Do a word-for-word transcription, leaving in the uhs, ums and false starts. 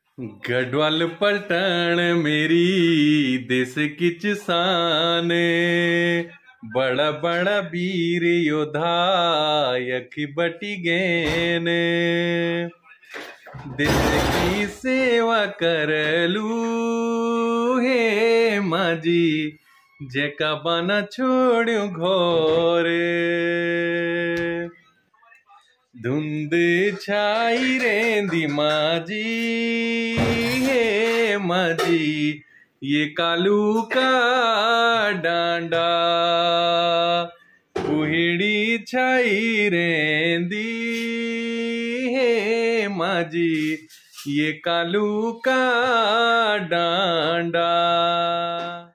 गढ़वाल पलटन मेरी देश की किसान, बड़ा बड़ा वीर योद्धा यखी बटी गैन। देश की सेवा करलू हे माजी, जेका बना छोड़ू घोर। धुंध छाई रेंदी माजी हे माजी, ये कालू का डांडा। कुहिड़ी छाई रेंदी हे माजी, ये कालू का डांडा।